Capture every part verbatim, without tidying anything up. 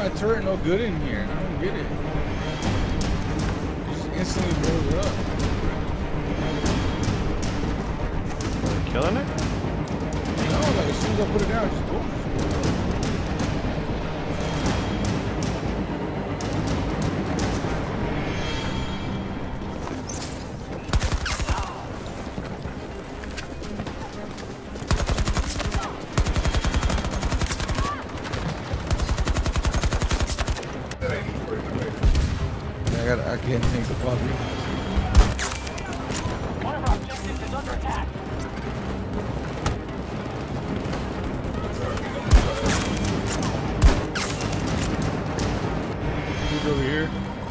my turret no good in here? I don't get it. It just instantly blows up. Killing it? No, like as soon as I put it down, it just boom. I got. I can't take the puppy. One of our objectives is under attack. Who's over here?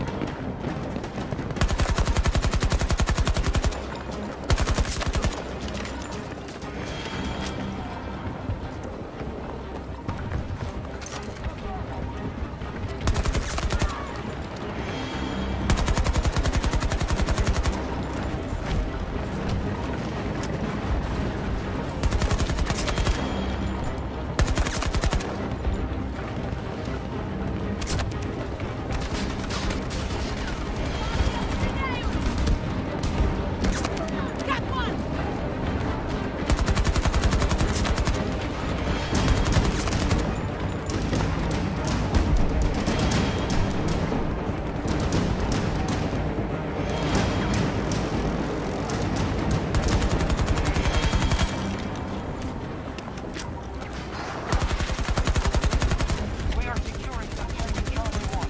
We are securing objective Charlie one.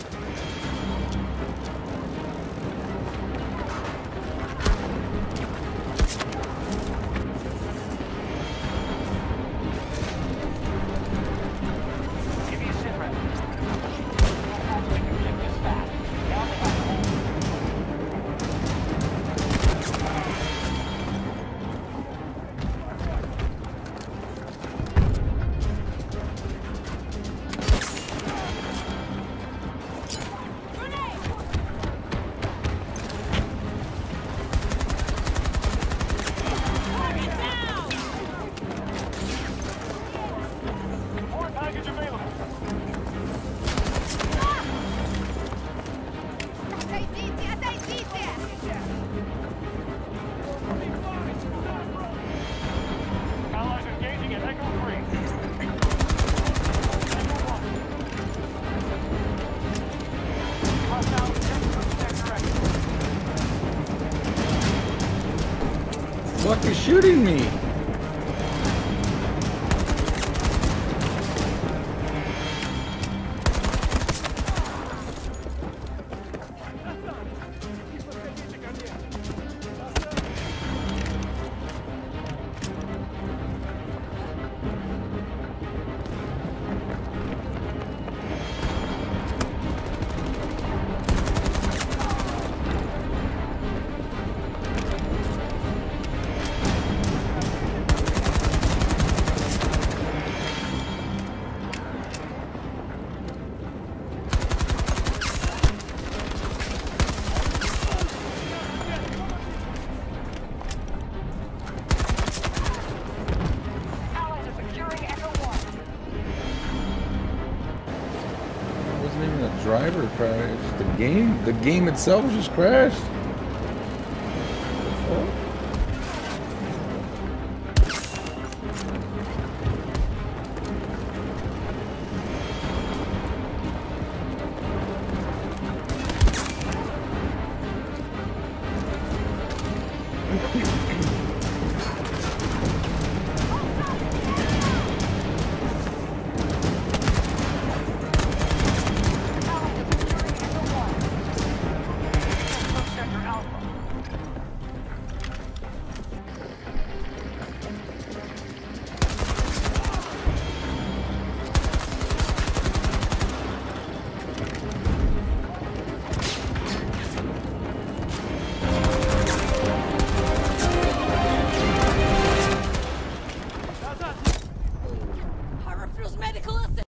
Give me a sit rep. We'll have to make objectives fast. Now they have to hold. Support package available. Отойдите, отойдите! Allies engaging at Echo three. Echo one. Hostile objective from sector Echo. Fuck is shooting me? Allies are securing Echo one. It wasn't even a driver crash. The game, the game itself just crashed. The fuck?